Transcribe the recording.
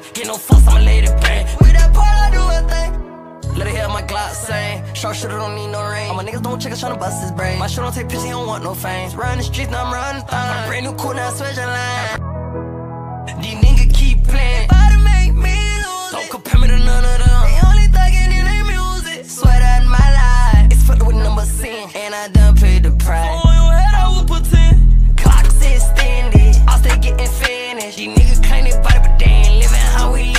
Get no fuss, I'ma lay it bang. With that part, I do a thing. Let it hit my Glock sing. Short shooter don't need no rain. All my niggas don't check us tryna bust his brain. My shit don't take pictures, he don't want no fame. Run the streets, now I'm running things. I'm brand new cool, now I switch the line. These niggas keep playing. About to make me lose. Don't compare me to none of them. They only thuggin' in their music. Swear that my life is filled with number 10. And I done paid the price. On your head, I will put 10. Clocks extended. I'll stay getting finished. These niggas claim they body, but they ain't living how we live.